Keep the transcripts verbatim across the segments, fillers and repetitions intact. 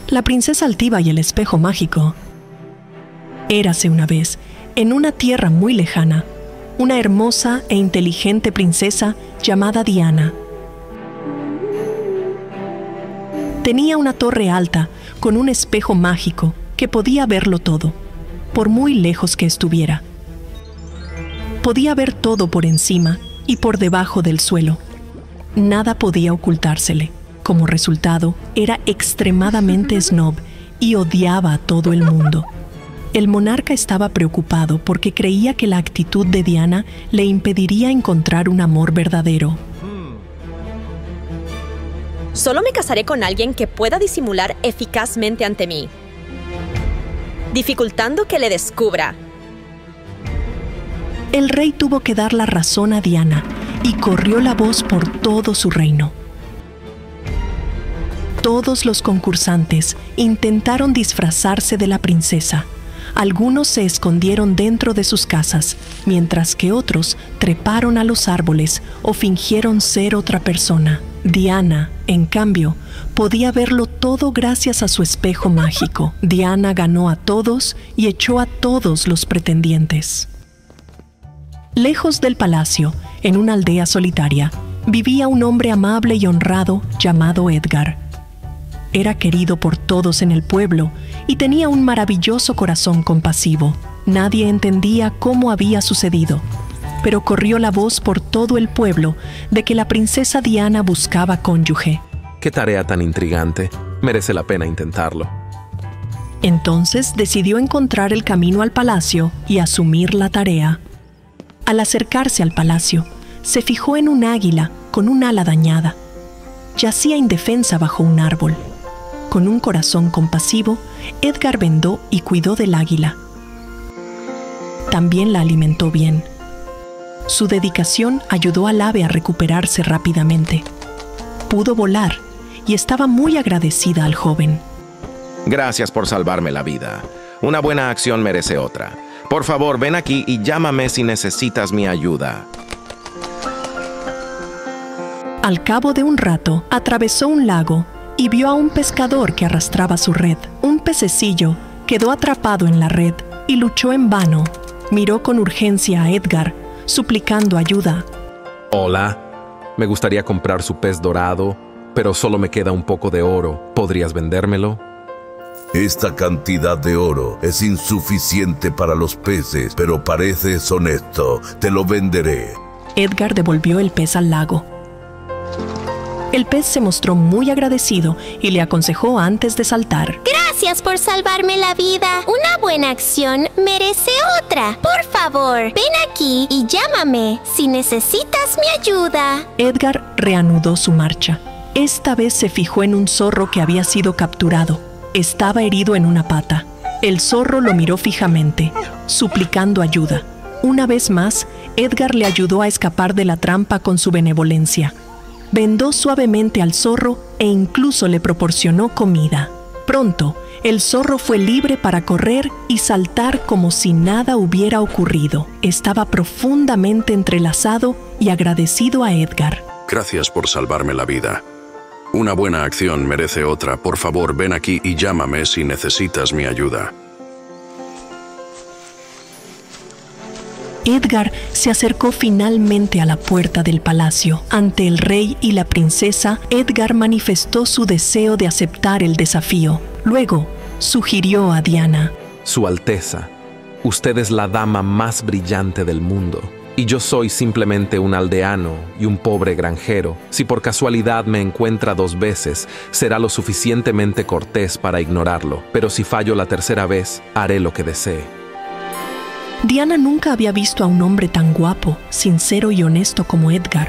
La princesa altiva y el espejo mágico. Érase una vez, en una tierra muy lejana, una hermosa e inteligente princesa llamada Diana. Tenía una torre alta con un espejo mágico que podía verlo todo, por muy lejos que estuviera. Podía ver todo por encima y por debajo del suelo. Nada podía ocultársele. Como resultado, era extremadamente snob y odiaba a todo el mundo. El monarca estaba preocupado porque creía que la actitud de Diana le impediría encontrar un amor verdadero. Solo me casaré con alguien que pueda disimular eficazmente ante mí, dificultando que le descubra. El rey tuvo que dar la razón a Diana y corrió la voz por todo su reino. Todos los concursantes intentaron disfrazarse de la princesa. Algunos se escondieron dentro de sus casas, mientras que otros treparon a los árboles o fingieron ser otra persona. Diana, en cambio, podía verlo todo gracias a su espejo mágico. Diana ganó a todos y echó a todos los pretendientes. Lejos del palacio, en una aldea solitaria, vivía un hombre amable y honrado llamado Edgar. Era querido por todos en el pueblo y tenía un maravilloso corazón compasivo. Nadie entendía cómo había sucedido, pero corrió la voz por todo el pueblo de que la princesa Diana buscaba cónyuge. ¡Qué tarea tan intrigante! Merece la pena intentarlo. Entonces decidió encontrar el camino al palacio y asumir la tarea. Al acercarse al palacio, se fijó en un águila con un ala dañada. Yacía indefensa bajo un árbol. Con un corazón compasivo, Edgar vendó y cuidó del águila. También la alimentó bien. Su dedicación ayudó al ave a recuperarse rápidamente. Pudo volar y estaba muy agradecida al joven. Gracias por salvarme la vida. Una buena acción merece otra. Por favor, ven aquí y llámame si necesitas mi ayuda. Al cabo de un rato, atravesó un lago y vio a un pescador que arrastraba su red. Un pececillo quedó atrapado en la red y luchó en vano. Miró con urgencia a Edgar, suplicando ayuda. Hola, me gustaría comprar su pez dorado, pero solo me queda un poco de oro. ¿Podrías vendérmelo? Esta cantidad de oro es insuficiente para los peces, pero pareces honesto. Te lo venderé. Edgar devolvió el pez al lago. El pez se mostró muy agradecido y le aconsejó antes de saltar. Gracias por salvarme la vida. Una buena acción merece otra. Por favor, ven aquí y llámame si necesitas mi ayuda. Edgar reanudó su marcha. Esta vez se fijó en un zorro que había sido capturado. Estaba herido en una pata. El zorro lo miró fijamente, suplicando ayuda. Una vez más, Edgar le ayudó a escapar de la trampa con su benevolencia. Vendó suavemente al zorro e incluso le proporcionó comida. Pronto, el zorro fue libre para correr y saltar como si nada hubiera ocurrido. Estaba profundamente entrelazado y agradecido a Edgar. Gracias por salvarme la vida. Una buena acción merece otra. Por favor, ven aquí y llámame si necesitas mi ayuda. Edgar se acercó finalmente a la puerta del palacio. Ante el rey y la princesa, Edgar manifestó su deseo de aceptar el desafío. Luego, sugirió a Diana. Su Alteza, usted es la dama más brillante del mundo, y yo soy simplemente un aldeano y un pobre granjero. Si por casualidad me encuentra dos veces, será lo suficientemente cortés para ignorarlo, pero si fallo la tercera vez, haré lo que desee. Diana nunca había visto a un hombre tan guapo, sincero y honesto como Edgar.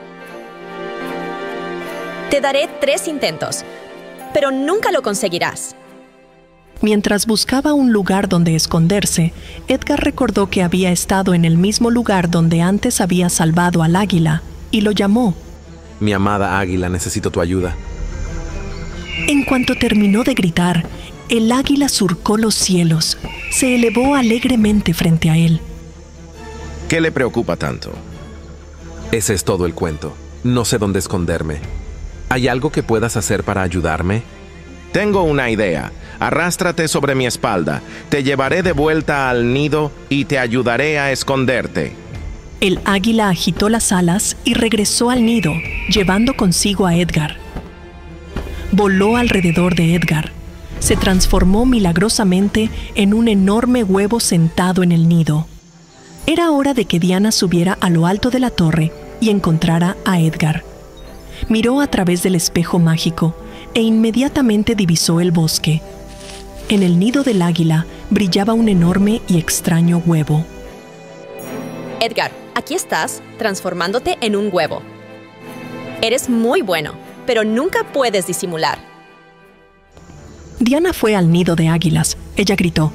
Te daré tres intentos, pero nunca lo conseguirás. Mientras buscaba un lugar donde esconderse, Edgar recordó que había estado en el mismo lugar donde antes había salvado al águila, y lo llamó. Mi amada águila, necesito tu ayuda. En cuanto terminó de gritar, el águila surcó los cielos. Se elevó alegremente frente a él. ¿Qué le preocupa tanto? Ese es todo el cuento. No sé dónde esconderme. ¿Hay algo que puedas hacer para ayudarme? Tengo una idea. Arrástrate sobre mi espalda. Te llevaré de vuelta al nido y te ayudaré a esconderte. El águila agitó las alas y regresó al nido, llevando consigo a Edgar. Voló alrededor de Edgar. Se transformó milagrosamente en un enorme huevo sentado en el nido. Era hora de que Diana subiera a lo alto de la torre y encontrara a Edgar. Miró a través del espejo mágico e inmediatamente divisó el bosque. En el nido del águila brillaba un enorme y extraño huevo. Edgar, aquí estás, transformándote en un huevo. Eres muy bueno, pero nunca puedes disimular. Diana fue al nido de águilas. Ella gritó: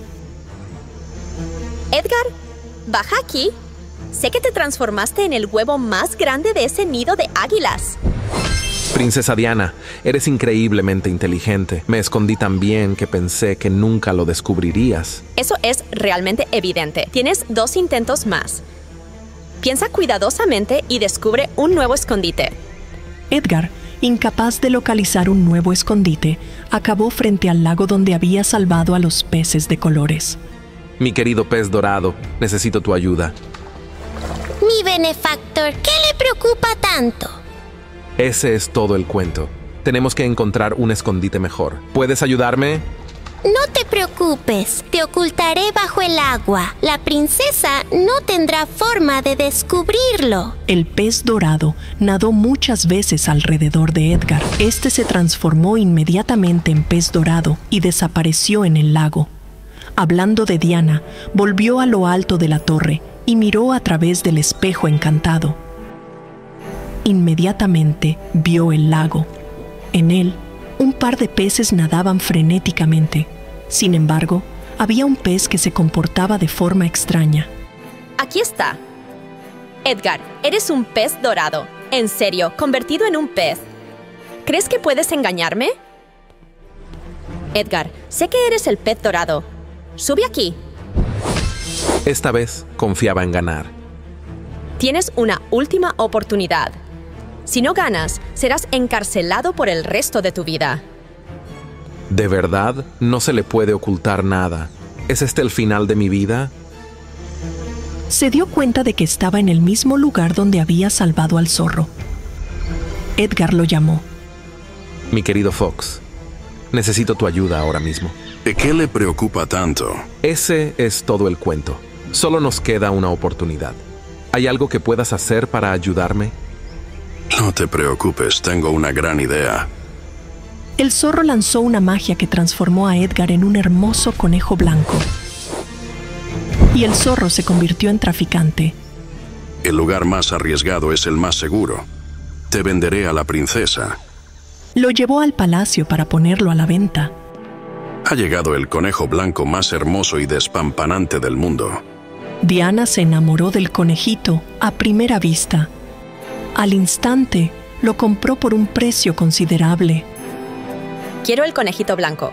Edgar, baja aquí. Sé que te transformaste en el huevo más grande de ese nido de águilas. Princesa Diana, eres increíblemente inteligente. Me escondí tan bien que pensé que nunca lo descubrirías. Eso es realmente evidente. Tienes dos intentos más. Piensa cuidadosamente y descubre un nuevo escondite. Edgar, incapaz de localizar un nuevo escondite, acabó frente al lago donde había salvado a los peces de colores. Mi querido pez dorado, necesito tu ayuda. Mi benefactor, ¿qué le preocupa tanto? Ese es todo el cuento. Tenemos que encontrar un escondite mejor. ¿Puedes ayudarme? No te preocupes, te ocultaré bajo el agua. La princesa no tendrá forma de descubrirlo. El pez dorado nadó muchas veces alrededor de Edgar. Este se transformó inmediatamente en pez dorado y desapareció en el lago. Hablando de Diana, volvió a lo alto de la torre y miró a través del espejo encantado. Inmediatamente vio el lago. En él, un par de peces nadaban frenéticamente. Sin embargo, había un pez que se comportaba de forma extraña. Aquí está. Edgar, eres un pez dorado. En serio, convertido en un pez. ¿Crees que puedes engañarme? Edgar, sé que eres el pez dorado. Sube aquí. Esta vez confiaba en ganar. Tienes una última oportunidad. Si no ganas, serás encarcelado por el resto de tu vida. ¿De verdad no se le puede ocultar nada? ¿Es este el final de mi vida? Se dio cuenta de que estaba en el mismo lugar donde había salvado al zorro. Edgar lo llamó. Mi querido Fox, necesito tu ayuda ahora mismo. ¿De qué le preocupa tanto? Ese es todo el cuento. Solo nos queda una oportunidad. ¿Hay algo que puedas hacer para ayudarme? No te preocupes, tengo una gran idea. El zorro lanzó una magia que transformó a Edgar en un hermoso conejo blanco. Y el zorro se convirtió en traficante. El lugar más arriesgado es el más seguro. Te venderé a la princesa. Lo llevó al palacio para ponerlo a la venta. Ha llegado el conejo blanco más hermoso y despampanante del mundo. Diana se enamoró del conejito a primera vista. Al instante, lo compró por un precio considerable. Quiero el conejito blanco.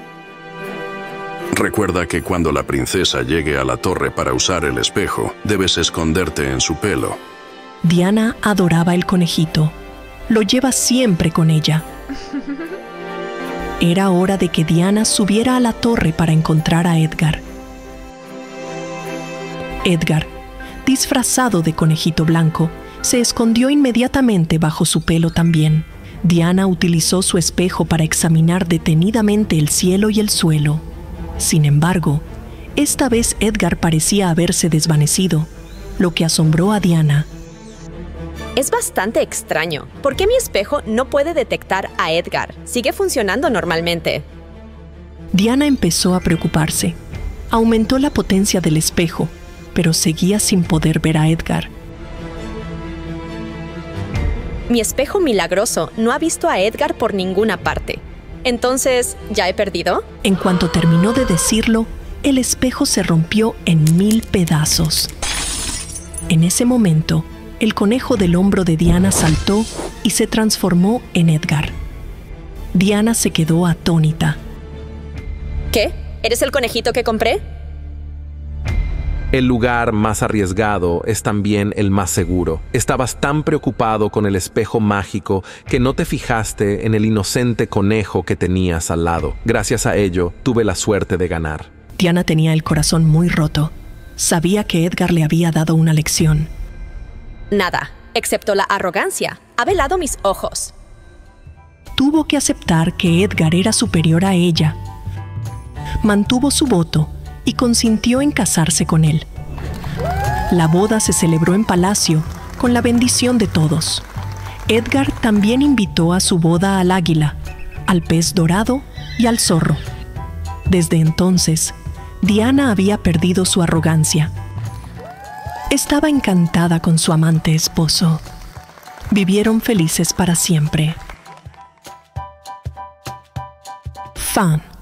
Recuerda que cuando la princesa llegue a la torre para usar el espejo, debes esconderte en su pelo. Diana adoraba el conejito. Lo lleva siempre con ella. Era hora de que Diana subiera a la torre para encontrar a Edgar. Edgar, disfrazado de conejito blanco, se escondió inmediatamente bajo su pelo también. Diana utilizó su espejo para examinar detenidamente el cielo y el suelo. Sin embargo, esta vez Edgar parecía haberse desvanecido, lo que asombró a Diana. Es bastante extraño. ¿Por qué mi espejo no puede detectar a Edgar? Sigue funcionando normalmente. Diana empezó a preocuparse. Aumentó la potencia del espejo, pero seguía sin poder ver a Edgar. Mi espejo milagroso no ha visto a Edgar por ninguna parte. Entonces, ¿ya he perdido? En cuanto terminó de decirlo, el espejo se rompió en mil pedazos. En ese momento, el conejo del hombro de Diana saltó y se transformó en Edgar. Diana se quedó atónita. ¿Qué? ¿Eres el conejito que compré? El lugar más arriesgado es también el más seguro. Estabas tan preocupado con el espejo mágico que no te fijaste en el inocente conejo que tenías al lado. Gracias a ello, tuve la suerte de ganar. Diana tenía el corazón muy roto. Sabía que Edgar le había dado una lección. Nada, excepto la arrogancia. Ha velado mis ojos. Tuvo que aceptar que Edgar era superior a ella. Mantuvo su voto y consintió en casarse con él. La boda se celebró en palacio con la bendición de todos. Edgar también invitó a su boda al águila, al pez dorado y al zorro. Desde entonces, Diana había perdido su arrogancia. Estaba encantada con su amante esposo. Vivieron felices para siempre. Fan.